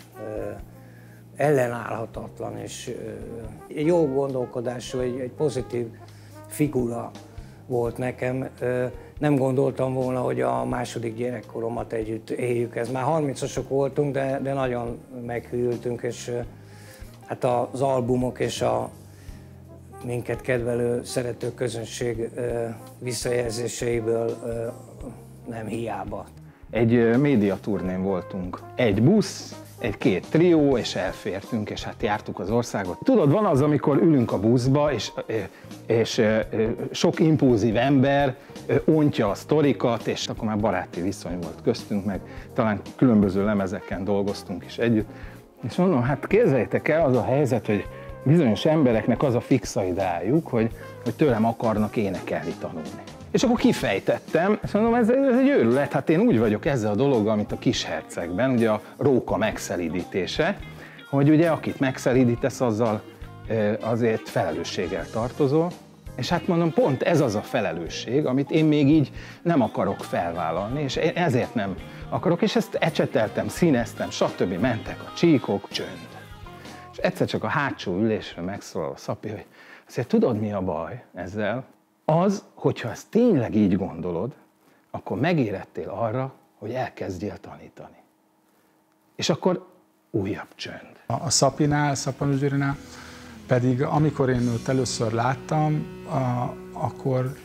ellenállhatatlan és egy jó gondolkodású, egy pozitív figura volt nekem. Nem gondoltam volna, hogy a második gyerekkoromat együtt éljük. Ez már 30-asok voltunk, de nagyon meghűltünk, és hát az albumok és a minket kedvelő, szerető közönség visszajelzéseiből nem hiába. Egy médiaturnén voltunk. Egy busz, két trió, és elfértünk, és hát jártuk az országot. Tudod, van az, amikor ülünk a buszba, és sok impulzív ember ontja a sztorikat, és akkor már baráti viszony volt köztünk, meg talán különböző lemezeken dolgoztunk is együtt. És mondom, hát képzeljétek el, az a helyzet, hogy bizonyos embereknek az a fixa ideájuk, hogy tőlem akarnak énekelni tanulni. És akkor kifejtettem, és mondom, ez egy őrület, hát én úgy vagyok ezzel a dologgal, mint a Kishercegben, ugye a róka megszelídítése, hogy ugye akit megszelídítesz, azzal azért felelősséggel tartozol, és hát mondom, pont ez az a felelősség, amit én még így nem akarok felvállalni, és ezért nem akarok, és ezt ecseteltem, színeztem, stb. Mentek a csíkok, csönd. És egyszer csak a hátsó ülésre megszólal a Szapi, hogy azért tudod, mi a baj ezzel? Az, hogyha ezt tényleg így gondolod, akkor megérettél arra, hogy elkezdjél tanítani. És akkor újabb csönd. A Szapinál, Szappanos Gyurinál pedig, amikor én őt először láttam, akkor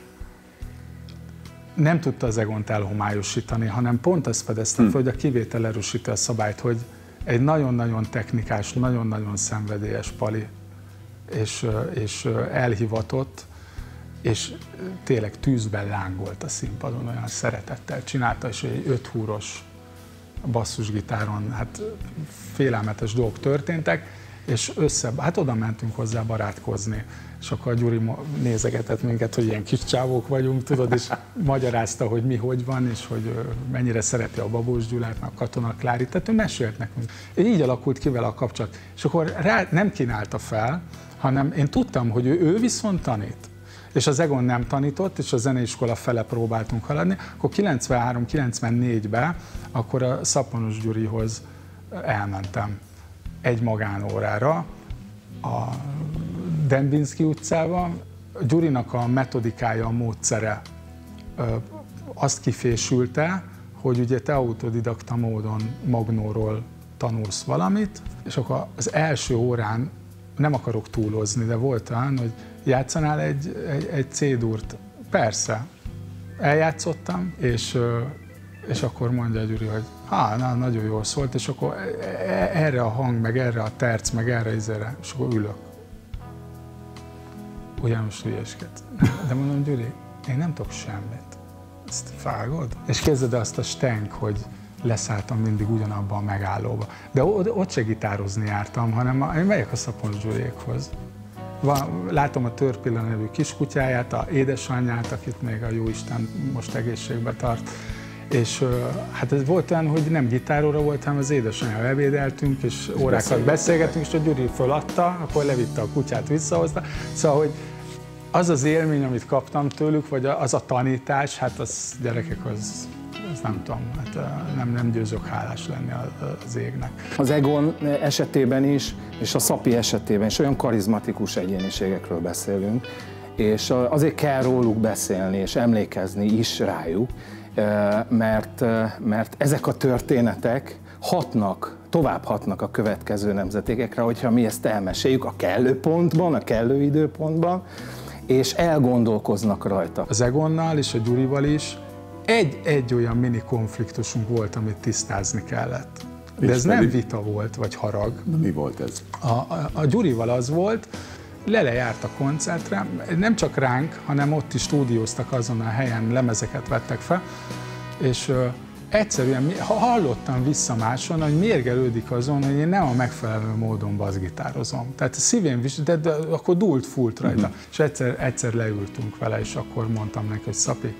nem tudta az Egont elhomályosítani, hanem pont azt fedezte fel, hogy a kivétel erősíti a szabályt, hogy egy nagyon-nagyon technikás, nagyon-nagyon szenvedélyes pali, és elhivatott, és tényleg tűzben lángolt a színpadon, olyan szeretettel csinálta, és egy 5 húros basszusgitáron, hát félelmetes dolgok történtek, és hát oda mentünk hozzá barátkozni, és akkor a Gyuri nézegetett minket, hogy ilyen kis csávók vagyunk, tudod, és magyarázta, hogy mi hogy van, és hogy mennyire szereti a Babós Gyulát, meg a Katona Klárit, tehát ő mesélt nekünk. Így alakult ki vele a kapcsolat. És akkor rá nem kínálta fel, hanem én tudtam, hogy ő viszont tanít. és az Egon nem tanított, és a zeneiskola fele próbáltunk haladni, akkor 93-94-ben akkor a Szappanos Gyurihoz elmentem egy magánórára a Dembinski utcában. Gyurinak a metodikája, a módszere azt kifésülte, hogy ugye te autodidakta módon magnóról tanulsz valamit, és akkor az első órán, nem akarok túlozni, de volt olyan, hogy játszanál egy C-durt. Persze, eljátszottam, és akkor mondja Gyuri, hogy nagyon jól szólt, és akkor erre a hang, meg erre a terc, meg erre, és akkor ülök. Ugyanos hülyeskedsz. De mondom, Gyuri, én nem tudok semmit. Ezt vágod? És kezded azt a stenk, hogy leszálltam mindig ugyanabba a megállóba. De ott se gitározni jártam, hanem én megyek a Szappanos Gyuriékhoz. Látom a Törpilla nevű kiskutyáját, a édesanyját, akit még a jóisten most egészségbe tart. És hát ez volt olyan, hogy nem gitáróra volt, hanem az édesanyjával ebédeltünk, és órákat beszélgettünk, és a Gyuri föladta, akkor levitte a kutyát, visszahozta. Szóval, hogy az az élmény, amit kaptam tőlük, vagy az a tanítás, hát az gyerekek, az nem tudom, hát nem győzök hálás lenni az égnek. Az Egon esetében is, és a Szapi esetében is olyan karizmatikus egyéniségekről beszélünk, és azért kell róluk beszélni, és emlékezni is rájuk, mert ezek a történetek tovább hatnak a következő nemzedékekre, hogyha mi ezt elmeséljük a kellő pontban, a kellő időpontban, és elgondolkoznak rajta. Az Egonnal és a Gyurival is egy olyan mini konfliktusunk volt, amit tisztázni kellett. De ez nem vita volt, vagy harag. De mi volt ez? A Gyurival az volt, járt a koncertre, nem csak ránk, hanem ott is stúdióztak azon a helyen, lemezeket vettek fel, és egyszerűen hallottam vissza máson, hogy mérgelődik azon, hogy én nem a megfelelő módon basszgitározom. Tehát a szívén de akkor dúlt, fúlt rajta. És egyszer leültünk vele, és akkor mondtam neki, hogy Szapi,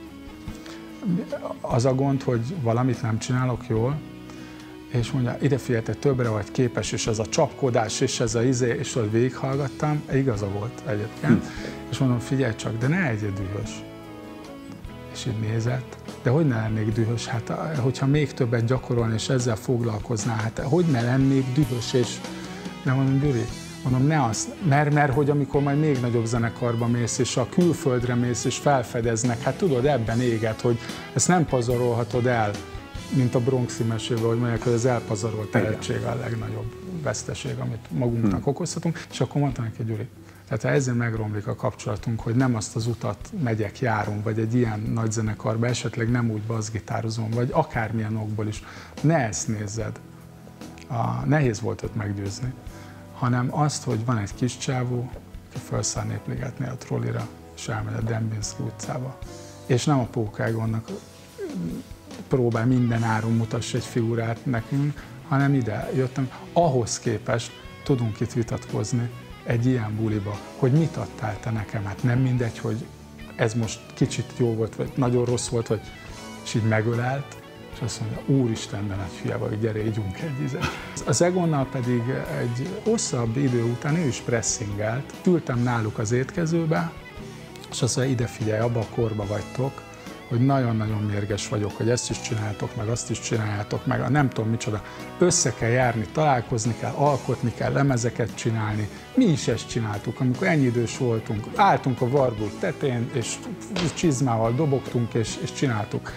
az a gond, hogy valamit nem csinálok jól, és mondja, ide figyelj, te többre vagy képes, és ez a csapkodás, és ez a és ott végighallgattam, igaza volt egyébként, és mondom, figyelj csak, de ne legyél dühös. És így nézett, de hogy ne lennék dühös, hát hogyha még többet gyakorolni, és ezzel foglalkoznál, hát hogy ne lennék dühös, és de mondom, Gyuri, mondom, ne azt, mert hogy amikor majd még nagyobb zenekarba mész, és a külföldre mész, és felfedeznek, hát tudod, ebben éget, hogy ezt nem pazarolhatod el, mint a Bronxi mesében, hogy mondják, hogy az elpazarolt tehetség a legnagyobb veszteség, amit magunknak okozhatunk, és akkor mondtam neki, Gyuri, tehát ha ezzel megromlik a kapcsolatunk, hogy nem azt az utat megyek, járom, vagy egy ilyen nagy zenekarba, esetleg nem úgy basszgitározom, vagy akármilyen okból is, ne ezt nézzed. Nehéz volt őt meggyőzni, hanem azt, hogy van egy kis csávó, aki felszáll Népligetnél a trollira, és elmegy a Dembinski utcába. És nem a Póka Egonnak próbál minden áron mutassa egy figurát nekünk, hanem ide jöttem. Ahhoz képest tudunk itt vitatkozni egy ilyen buliba, hogy mit adtál te nekem, hát nem mindegy, hogy ez most kicsit jó volt, vagy nagyon rossz volt, vagy és így megölelt, és azt mondja, úristen, de nagy hülye vagy, gyere, ígyunk egy ízet. Az Egonnal pedig egy hosszabb idő után ő is pressingelt, ültem náluk az étkezőbe, és azt mondja, ide figyelj, abba a korba vagytok, hogy nagyon-nagyon mérges vagyok, hogy ezt is csináltok, meg azt is csináljátok, meg nem tudom micsoda. Össze kell járni, találkozni kell, alkotni kell, lemezeket csinálni. Mi is ezt csináltuk, amikor ennyi idős voltunk. Álltunk a Warburg tetején, és csizmával dobogtunk, és csináltuk.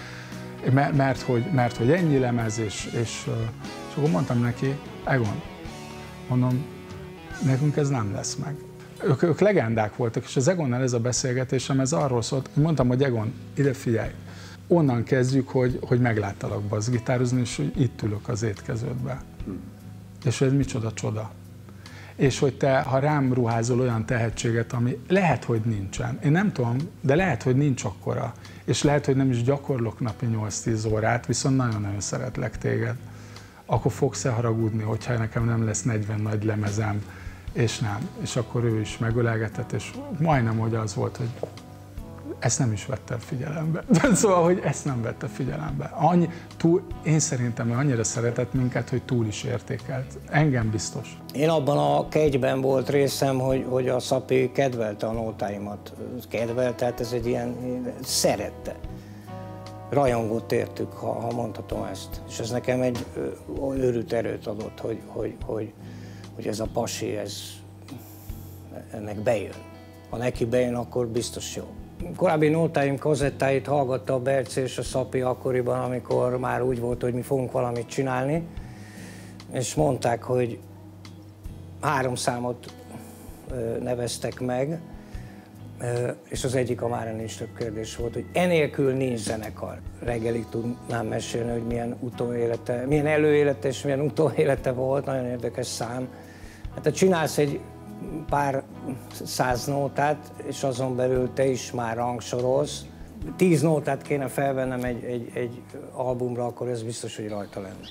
Mert hogy ennyi lemez, és akkor mondtam neki, Egon, mondom, nekünk ez nem lesz meg. Ők legendák voltak, és az Egonnal ez a beszélgetésem, ez arról szólt, hogy mondtam, hogy Egon, ide figyelj, onnan kezdjük, hogy megláttalak basszgitározni, és hogy itt ülök az étkeződbe. És hogy ez micsoda csoda. És hogy te, ha rám ruházol olyan tehetséget, ami lehet, hogy nincsen, én nem tudom, de lehet, hogy nincs akkora, és lehet, hogy nem is gyakorlok napi 8-10 órát, viszont nagyon-nagyon szeretlek téged, akkor fogsz-e haragudni, hogyha nekem nem lesz 40 nagy lemezem, és nem. És akkor ő is megölelgetett, és majdnem, hogy az volt, hogy ezt nem is vettem figyelembe. Szóval, hogy ezt nem vette figyelembe. Én szerintem annyira szeretett minket, hogy túl is értékelt. Engem biztos. Én abban a kegyben volt részem, hogy a Szapi kedvelte a nótáimat. Tehát ez egy ilyen, szerette. Rajongott értük, ha mondhatom ezt. És ez nekem egy őrült erőt adott, hogy ez a pasi, ennek bejön. Ha neki bejön, akkor biztos jó. Korábbi nótáim kazettáit hallgatta a Berci és a Szapi akkoriban, amikor már úgy volt, hogy mi fogunk valamit csinálni, és mondták, hogy 3 számot neveztek meg, és az egyik a Mára nincs több kérdés volt, hogy enélkül nincs zenekar. Reggelig tudnám mesélni, hogy milyen előélete és milyen utóélete volt, nagyon érdekes szám. Hát ha csinálsz egy pár 100 nótát, és azon belül te is már rangsorolsz, 10 nótát kéne felvennem egy albumra, akkor ez biztos, hogy rajta lenne.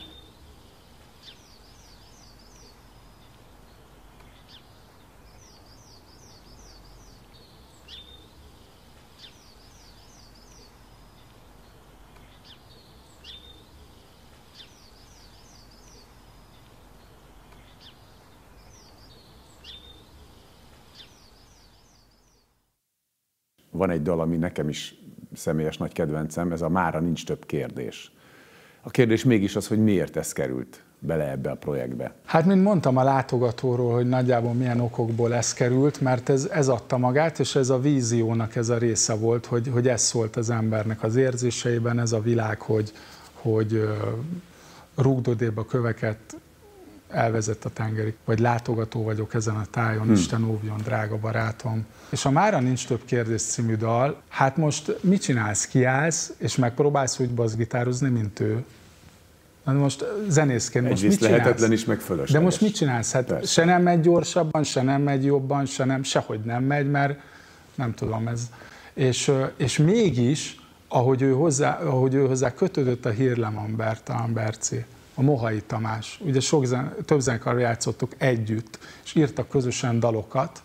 Van egy dal, ami nekem is személyes nagy kedvencem, ez a Mára nincs több kérdés. A kérdés mégis az, hogy miért ez került bele ebbe a projektbe. Hát, mint mondtam a látogatóról, hogy nagyjából milyen okokból ez került, mert ez adta magát, és ez a víziónak ez a része volt, hogy ez szólt az embernek az érzéseiben, ez a világ, hogy rúgd odébb a köveket, elvezett a tengerig, vagy látogató vagyok ezen a tájon, Isten óvjon, drága barátom. És a Mára nincs több kérdés című dal, hát most mit csinálsz? Kiállsz, és megpróbálsz úgy bassgitározni, mint ő. Na most zenészként most mit csinálsz? lehetetlen is, meg fölösleges. De most mit csinálsz? Hát persze. Se nem megy gyorsabban, se nem megy jobban, sehogy nem megy, mert nem tudom ez. És mégis, ahogy ő hozzá kötődött a Hírleman Berci, a Mohai Tamás. Ugye több zenekarral játszottuk együtt, és írtak közösen dalokat.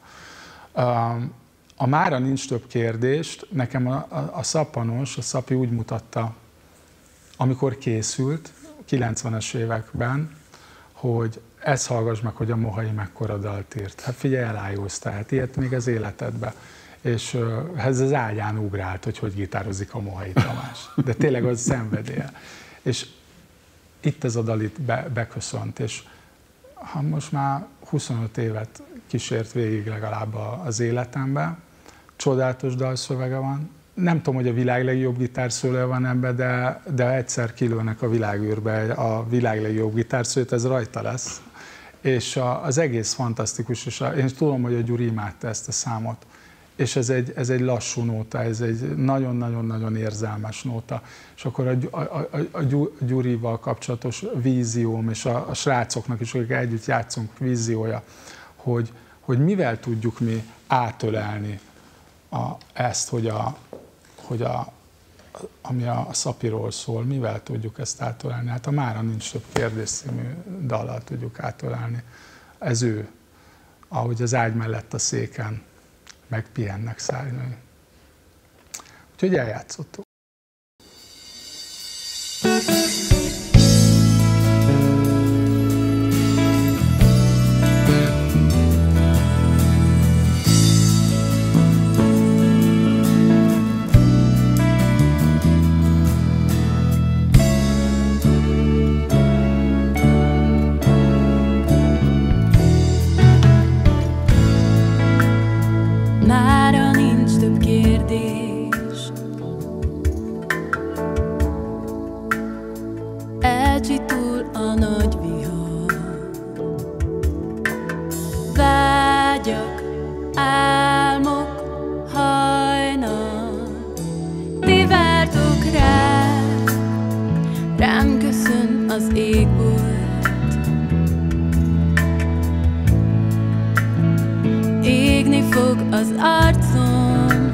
A Mára nincs több kérdést, nekem a Szappanos, a Szapi úgy mutatta, amikor készült, 90-es években, hogy ezt hallgass meg, hogy a Mohai mekkora dalt írt. Hát figyelj, elájulsz, tehát ilyet még az életedben. És ez az ágyán ugrált, hogy gitározik a Mohai Tamás. De tényleg az szenvedélye. És itt ez a dal itt beköszönt, és ha most már 25 évet kísért végig legalább az életemben, csodálatos dalszövege van. Nem tudom, hogy a világ legjobb gitárszólója van ebben, de egyszer kilőnek a világűrbe a világ legjobb gitárszólót, ez rajta lesz. És az egész fantasztikus, és én tudom, hogy a Gyuri imádta ezt a számot. És ez egy lassú nóta, ez egy nagyon-nagyon-nagyon érzelmes nóta. És akkor a Gyurival kapcsolatos vízióm, és a srácoknak is, akik együtt játszunk, víziója, hogy mivel tudjuk mi átölelni ezt, ami a Szapiról szól, mivel tudjuk ezt átölelni. Hát a Mára nincs több kérdés című dallal tudjuk átölelni. Ez ő, ahogy az ágy mellett a széken megpihennek szárnyai. Úgyhogy eljátszottuk. Mára nincs több kérdés, elcsitul a nagy vihar. Vágyak, álmok, hajnal, ti vártok rám köszön az égbolt. Égni fog az arcom,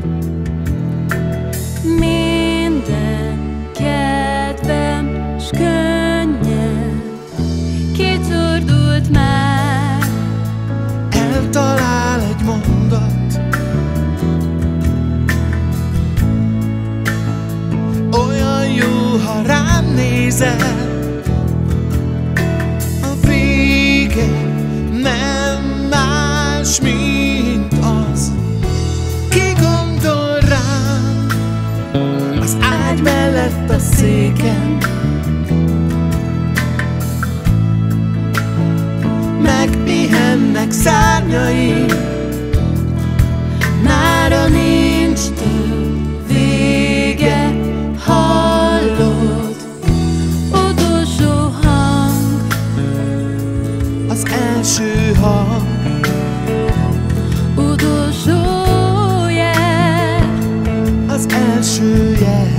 minden kedvem s könnyed kicsordult már. Eltalál egy mondat, nézel, a vége nem más, mint az. Ki gondol rám az ágy mellett a széken, megpihennek szárnyaim, mára nincs több vége, hallod? Utolsó hang, az első hang, utolsó jel, az első jel.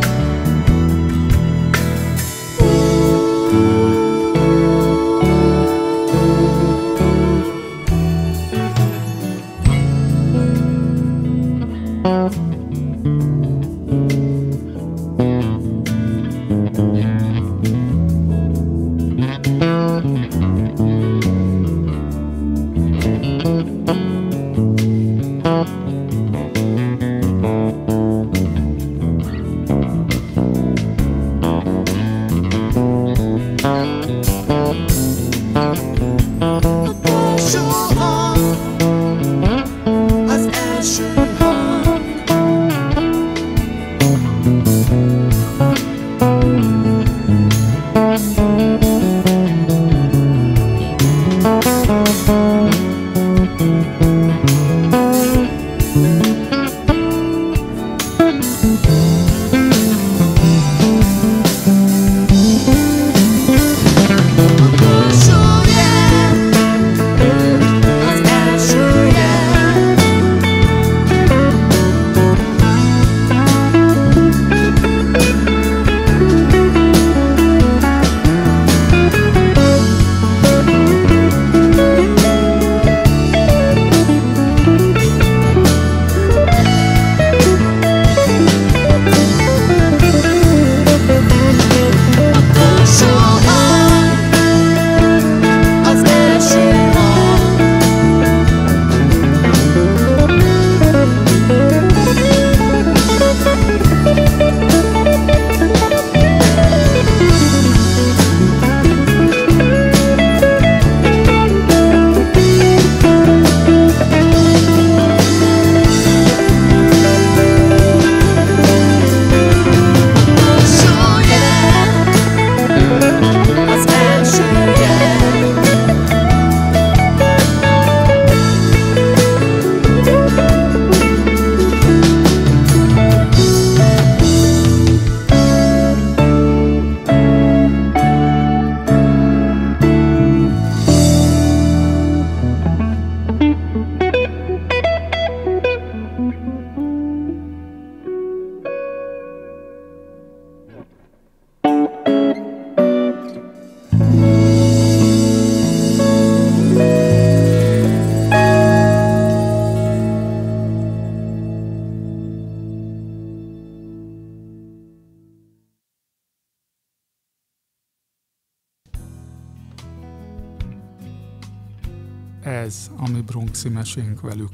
Ez a mi bronxi mesénk velük.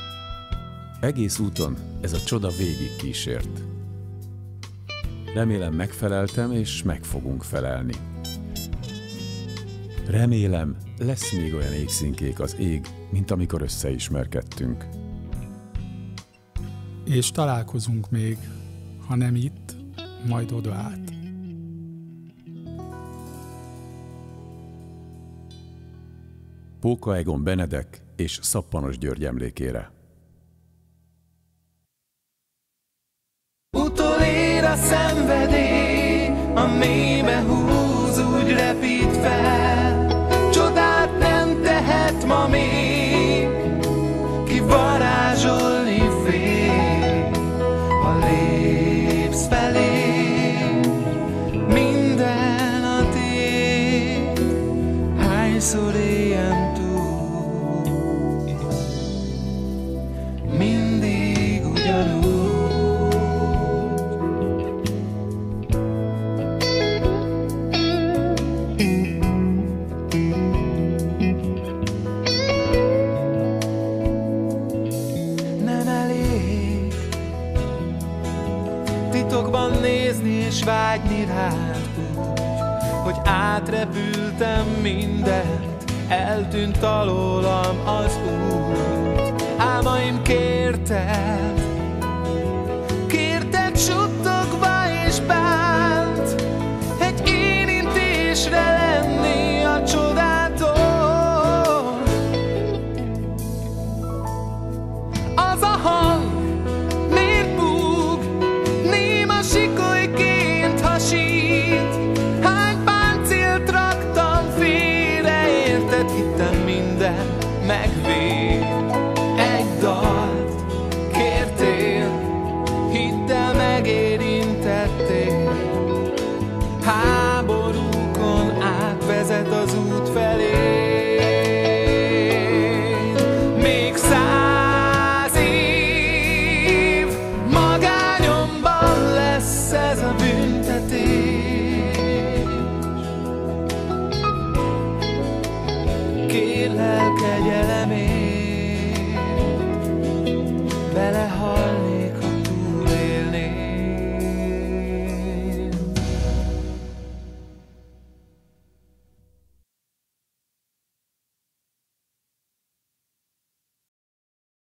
Egész úton ez a csoda végig kísért. Remélem megfeleltem, és meg fogunk felelni. Remélem, lesz még olyan égszínkék az ég, mint amikor összeismerkedtünk. És találkozunk még, ha nem itt, majd oda át. Póka Egon Benedek és Szappanos György emlékére. Utolér a szenvedély, a mélybe húz, úgy repít fel. Csodát nem tehet ma még, ki varázsolni fél. Ha lépsz felé, minden a tiéd, hányszor éljen túl. Mindig ugyanúgy. Nem elég titokban nézni és vágyni rád. hogy átrepültem mindent, eltűnt alólam az út. Álmaim kérted,